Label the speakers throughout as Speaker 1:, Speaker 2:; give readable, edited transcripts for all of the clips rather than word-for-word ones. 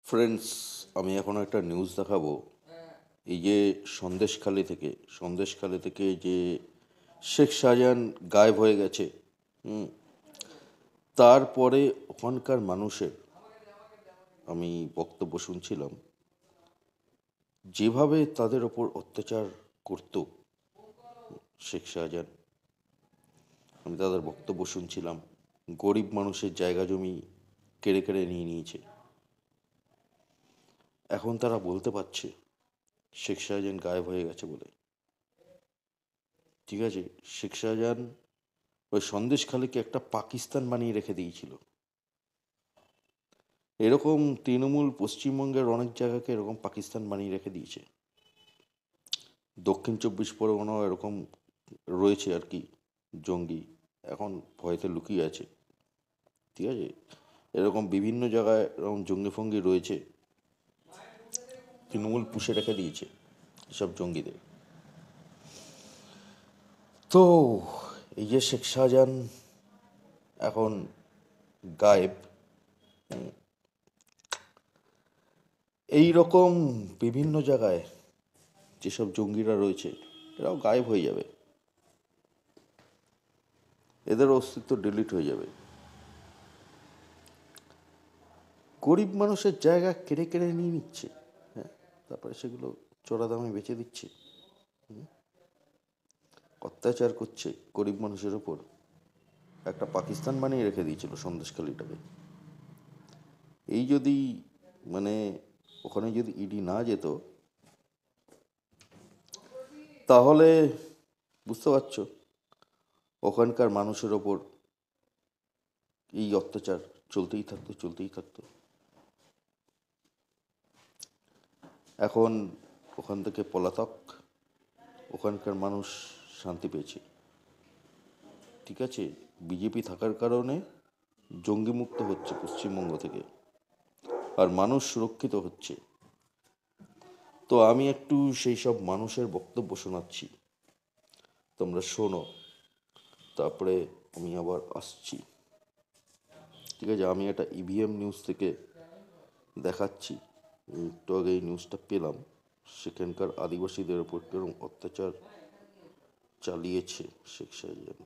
Speaker 1: Friends, আমি এখন একটা নিউজ দেখাবো। এই যে সন্দেশখালি থেকে যে শেখ শাহজাহান গায়েব হয়ে গেছে, তারপরে ওখানকার মানুষের আমি বক্তব্য শুনছিলাম, যেভাবে তাদের ওপর অত্যাচার করত শেখ শাহজাহান। আমি তাদের বক্তব্য শুনছিলাম, গরিব মানুষের জায়গা জমি কেড়ে কেড়ে নিয়ে নিয়েছে। এখন তারা বলতে পারছে শেখ শাহজাহান গায়েব হয়ে গেছে বলে। ঠিক আছে, শেখ শাহজাহান ওই সন্দেশখালীকে একটা পাকিস্তান বানিয়ে রেখে দিয়েছিল। এরকম তৃণমূল পশ্চিমবঙ্গের অনেক জায়গাকে এরকম পাকিস্তান বানিয়ে রেখে দিয়েছে। দক্ষিণ 24 পরগনাও এরকম রয়েছে আর কি, জঙ্গি এখন ভয়তে লুকিয়ে আছে। ঠিক আছে, এরকম বিভিন্ন জায়গায় এরকম জঙ্গি ফঙ্গি রয়েছে, তৃণমূল পুষে রেখে দিয়েছে এসব জঙ্গিদের। তো এই যে শেখ শাহজাহান এখন গায়েব, এই রকম বিভিন্ন জায়গায় যেসব জঙ্গিরা রয়েছে এরাও গায়েব হয়ে যাবে, এদের অস্তিত্ব ডিলিট হয়ে যাবে। গরিব মানুষের জায়গা কেড়ে কেড়ে নিয়ে নিচ্ছে, হ্যাঁ, তারপরে সেগুলো চড়া দামে বেচে দিচ্ছে, অত্যাচার করছে গরিব মানুষের ওপর। একটা পাকিস্তান বানিয়ে রেখে দিয়েছিল সন্দেশখালীটাকে। এই যদি ওখানে যদি ইডি না যেত, তাহলে বুঝতে পারছো ওখানকার মানুষের ওপর এই অত্যাচার চলতেই থাকতো। এখন ওখান থেকে পলাতক, ওখানকার মানুষ শান্তি পেয়েছে। ঠিক আছে, বিজেপি থাকার কারণে জঙ্গি মুক্ত হচ্ছে পশ্চিমবঙ্গ থেকে, আর মানুষ সুরক্ষিত হচ্ছে। তো আমি একটু সেই সব মানুষের বক্তব্য শোনাচ্ছি, তোমরা শোনো, তারপরে আমি আবার আসছি। ঠিক আছে, আমি একটা ইভিএম নিউজ থেকে দেখাচ্ছি। একটু আগে এই নিউজটা পেলাম, সেখানকার আদিবাসীদের ওপর কিরকম অত্যাচার চালিয়েছে শেখ শাহজাহান।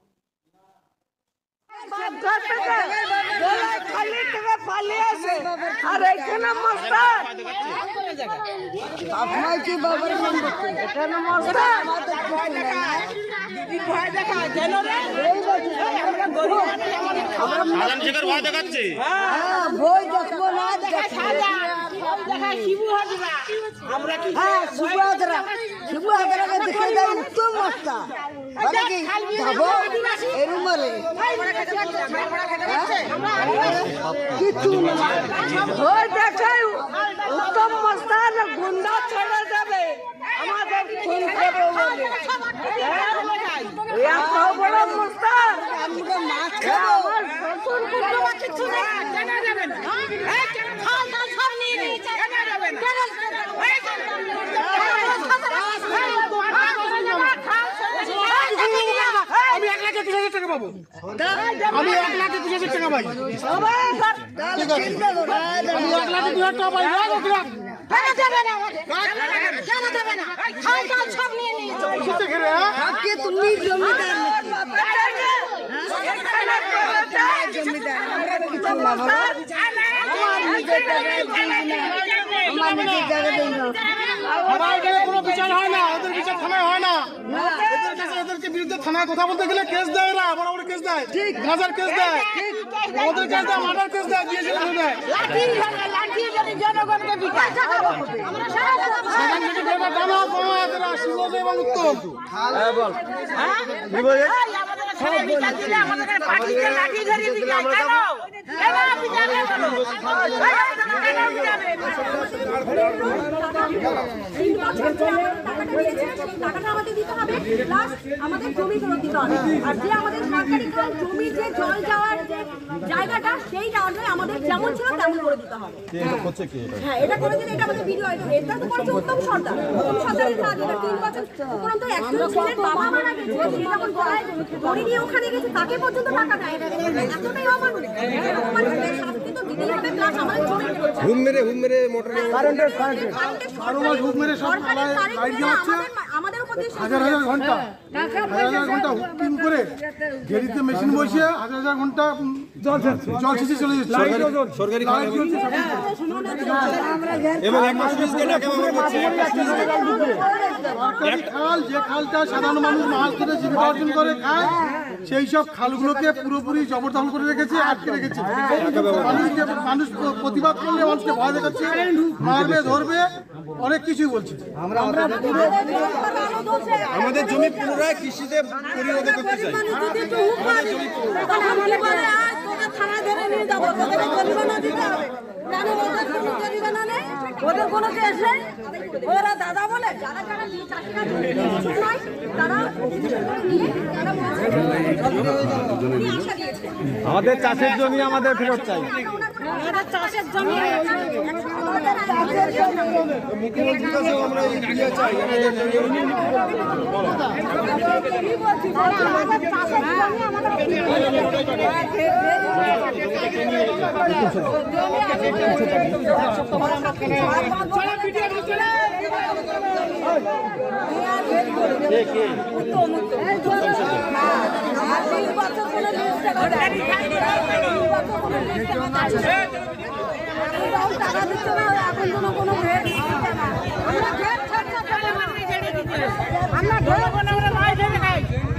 Speaker 2: উত্তম মস্তান গুন্ডা ছেড়ে দেবে আমাদের খুন করবে বলে। এত বড় মস্তান মাছ খাবো কিছু জানা যাবে না।
Speaker 3: আমি 1,30,000 টাকা পাবো, আমি 1,30,000 টাকা পাই, আমি 1,30,000 টাকা পাই।
Speaker 2: তুমি জমিদার
Speaker 3: কোনো বিচার হয় না, ওদের বিচার থানায় হয় না। এদেরকে বিরুদ্ধে থানায় কথা বলতে গেলে কেস দেয়, এরা বড় বড় কেস দেয়, গাঁজার কেস দেয়, ওদের কেস দেয়, মার্ডার কেস দেয়, দিয়ে দেয়। সেখান থেকে বেটা টানা কমা এরা সুযোগ এবং উত্তম।
Speaker 4: আমাদের জমি ফেরত দিতে হবে, আর যে আমাদের সরকারি খাল জমির যে জল যাওয়ার যে জায়গাটা, সেই জায়গাটা আমাদের যেমন ছিল তেমন করে দিতে হবে। হ্যাঁ, এটা করে দিলে, এটা আমাদের ভিডিও, এটা তো করেছে উত্তম সর্দার। উত্তম সর্দারের কাজ, এটা 3 বছর উপরন্ত একজন ছেলের বাবা মারা গেছে, সে যখন ধরে নিয়ে ওখানে গেছে, তাকে পর্যন্ত টাকা দেয়। এতটাই অমানুষ, শাস্তি তো দিতেই হবে, প্লাস আমাদের জমি ফেরত চাই।
Speaker 5: হুম মেরে মোটর
Speaker 3: বারো মাস হুক মেরে সব
Speaker 4: সরকারের তারিখ
Speaker 3: লাইট
Speaker 4: মেনে
Speaker 3: জ্বালাচ্ছে,
Speaker 4: আমাদের উপর দিয়ে শেষ
Speaker 3: হাজার
Speaker 4: হয়ে
Speaker 3: হাজার ঘন্টা হুকিং করে ঘেরিতে মেশিন বসিয়ে হাজার হাজার ঘন্টা জল সেচে চলে যাচ্ছে।
Speaker 5: সরকারি
Speaker 3: লাইট জ্বলছে, সব কিছু।
Speaker 5: এবং একটা সুইচ দিয়ে ঢাকা ব্যবহার করছে
Speaker 3: সরকারি খাল, যে খালটা সাধারণ মানুষ মাছ ধরে জীবিকা অর্জন করে খায়, সেই সব খালগুলোকে পুরোপুরি জবরদখল করে রেখেছে, আটকে রেখেছে। মানুষ প্রতিবাদ করলে মানুষকে ভয় দেখাচ্ছে, মারবে ধরবে, অনেক কিছুই বলছে।
Speaker 5: আমাদের জমি পুনরায় কৃষিতে পরিণত করতে চাই।
Speaker 2: ওদের কোনো কেস নেই, ওরা দাদা বলে
Speaker 4: যারা যারা এই চাষিরা কিছু নয়, তারা নিয়ে তারা বলছে উনি আশা দিয়েছে।
Speaker 5: আমাদের চাষের জমি আমাদের ফেরত চাই।
Speaker 2: ওরা চাষের জমি
Speaker 5: মুখ্যমন্ত্রীর কাছেও আমরা এই ক্রিয়া চাই।
Speaker 2: টাকা দিচ্ছে না, এখন কোনো ভেদ দিচ্ছে না। আমরা ভেদ ছাড়তে পারি না। আমরা ধরে কোনো আমরা মাছ ধরে খাই।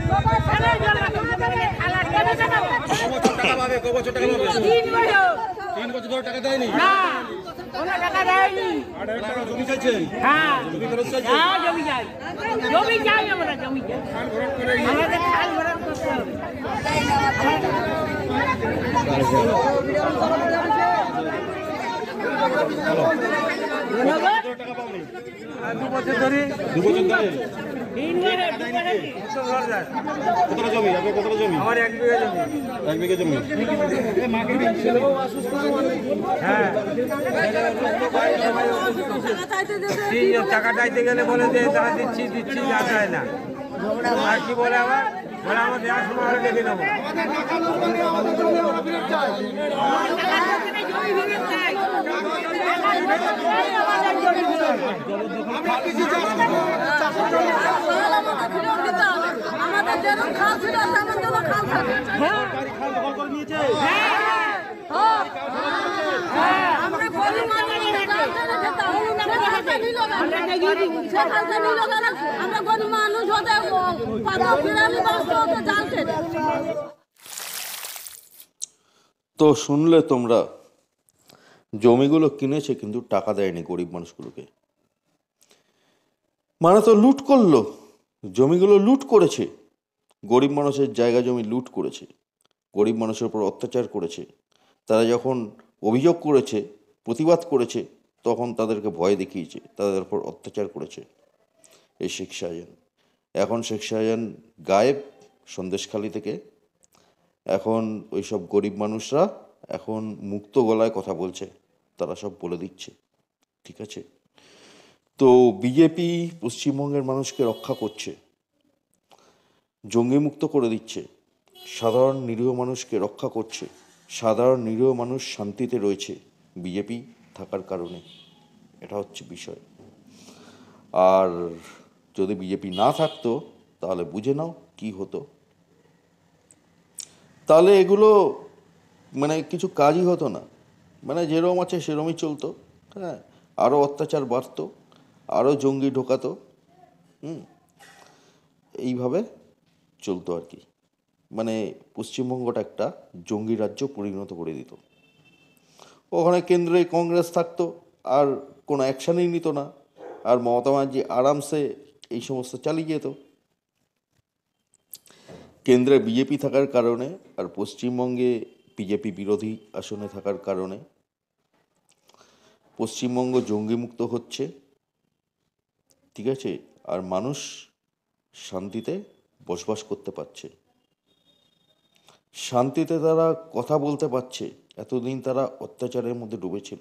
Speaker 5: টাকা পাবে, ক বছর টাকা পাবে? 3 বছর ধরে টাকা দেয়নি।
Speaker 6: কোনো টাকা দেয়নি।
Speaker 5: আপনারা জমি চাইছেন?
Speaker 6: হ্যাঁ,
Speaker 5: জমি ফেরত চাইছেন?
Speaker 6: হ্যাঁ, জমি চাই। জমি চাই আমরা, জমি চাই। আমাদের খাল ভরাট করতে হবে।
Speaker 5: দু বছর ধরে?
Speaker 6: 3 বারে, 2 বারে।
Speaker 5: কতটা জমি? আপনার কতটা জমি? আমার 1 বিঘা জমি। 1 বিঘা জমি। হ্যাঁ। টাকা চাইতে গেলে বলে যে টাকা দিচ্ছি না চায় না। আর কি বলে আবার? বলে আমার দেওয়ার সময় আমরা দেখে নেবো।
Speaker 2: আমাদের যেরকম খাল ছিল তেমন যেন খাল থাকে। আমরা গরিব মানুষ, খাল ছেড়ে খেতাম। সে খালটা নিল কেন? আমরা গরিব মানুষ হতে পাতা ফিরানি বাঁচতে হতো জাল কেটে।
Speaker 1: তো শুনলে তোমরা, জমিগুলো কিনেছে কিন্তু টাকা দেয়নি গরিব মানুষগুলোকে। মানে তো লুট করলো, জমিগুলো লুট করেছে, গরিব মানুষের জায়গা জমি লুট করেছে, গরিব মানুষের উপর অত্যাচার করেছে। তারা যখন অভিযোগ করেছে, প্রতিবাদ করেছে, তখন তাদেরকে ভয় দেখিয়েছে, তাদের উপর অত্যাচার করেছে এই শেখ শাহজাহান। এখন শেখ শাহজাহান গায়েব সন্দেশখালি থেকে। এখন ওইসব গরিব মানুষরা এখন মুক্ত গলায় কথা বলছে, তারা সব বলে দিচ্ছে, ঠিক আছে? তো বিজেপি পশ্চিমবঙ্গের মানুষকে রক্ষা করছে, জঙ্গি মুক্ত করে দিচ্ছে, সাধারণ নিরীহ মানুষকে রক্ষা করছে, সাধারণ নিরীহ মানুষ শান্তিতে রয়েছে বিজেপি থাকার কারণে। এটা হচ্ছে বিষয়। আর যদি বিজেপি না থাকতো তাহলে বুঝে নাও কি হতো। তাহলে এগুলো মানে কিছু কাজই হতো না, মানে যেরকম আছে সেরকমই চলতো। হ্যাঁ, আরও অত্যাচার বাড়তো, আরও জঙ্গি ঢোকাতো, এইভাবে চলতো আর কি। মানে পশ্চিমবঙ্গটা একটা জঙ্গি রাজ্য পরিণত করে দিত। ওখানে কেন্দ্রে কংগ্রেস থাকতো, আর কোনো অ্যাকশানই নিত না, আর মমতা ব্যানার্জি আরামসে এই সমস্ত চালিয়ে যেত। কেন্দ্রে বিজেপি থাকার কারণে আর পশ্চিমবঙ্গে বিজেপি বিরোধী আসনে থাকার কারণে পশ্চিমবঙ্গ জঙ্গিমুক্ত হচ্ছে, ঠিক আছে? আর মানুষ শান্তিতে বসবাস করতে পারছে, শান্তিতে তারা কথা বলতে পারছে। এতদিন তারা অত্যাচারের মধ্যে ডুবেছিল,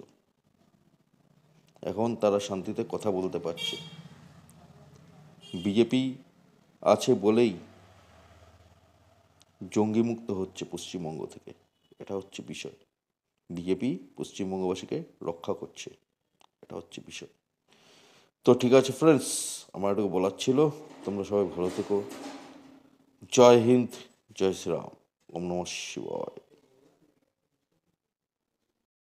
Speaker 1: এখন তারা শান্তিতে কথা বলতে পারছে। বিজেপি আছে বলেই জঙ্গিমুক্ত হচ্ছে পশ্চিমবঙ্গ থেকে, এটা হচ্ছে বিষয়। বিজেপি পশ্চিমবঙ্গবাসীকে রক্ষা করছে, এটা হচ্ছে বিষয়। তো ঠিক আছে ফ্রেন্ডস, আমার এটুকু বলার ছিল। তোমরা সবাই ভালো থেকো। জয় হিন্দ, জয় শ্রীরাম, ওম নমঃ শিবায়।